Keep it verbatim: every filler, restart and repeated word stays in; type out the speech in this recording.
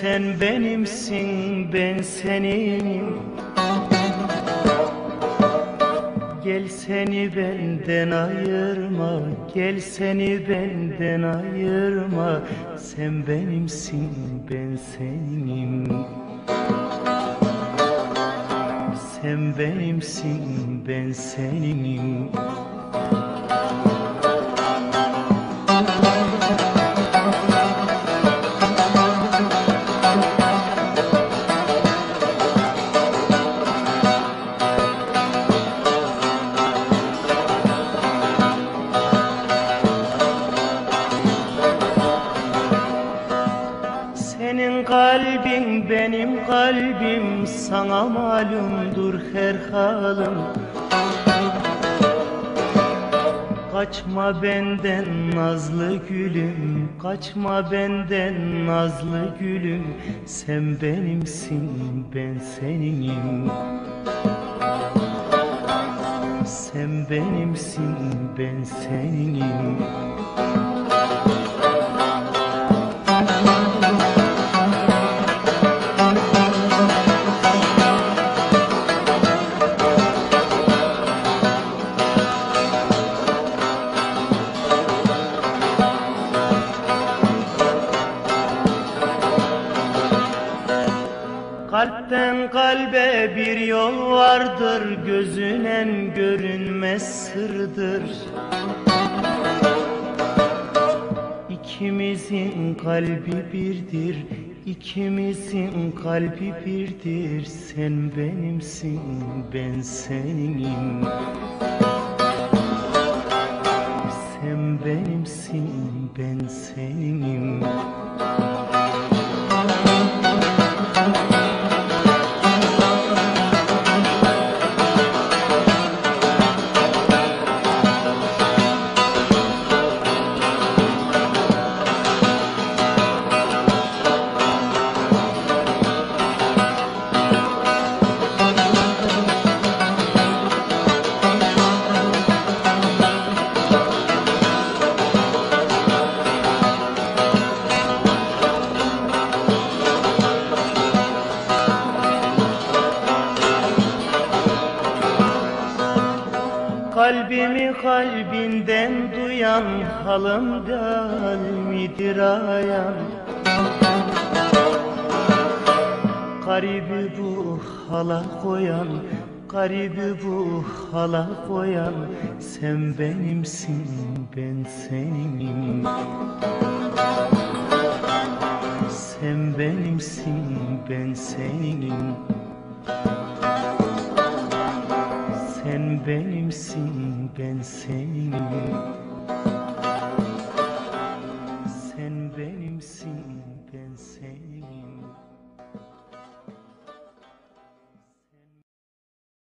Sen benimsin, ben senim. Gel seni benden ayırma, gel seni benden ayırma. Sen benimsin, ben senim. Sen benimsin, ben senim. Senin kalbin benim kalbim, sana malumdur her halim. Kaçma benden nazlı gülüm, kaçma benden nazlı gülüm. Sen benimsin, ben seninim. Sen benimsin, ben seninim. Kalpten kalbe bir yol vardır, gözünen görünmez sırdır. İkimizin kalbi birdir, ikimizin kalbi birdir. Sen benimsin, ben seninim. Sen benimsin, ben seninim. Kalbimi kalbinden duyan, halımda midir ayan? Garibi bu hala koyan, garibi bu hala koyan. Sen benimsin, ben seninim. Sen benimsin, ben seninim. Sen benimsin, ben seninim.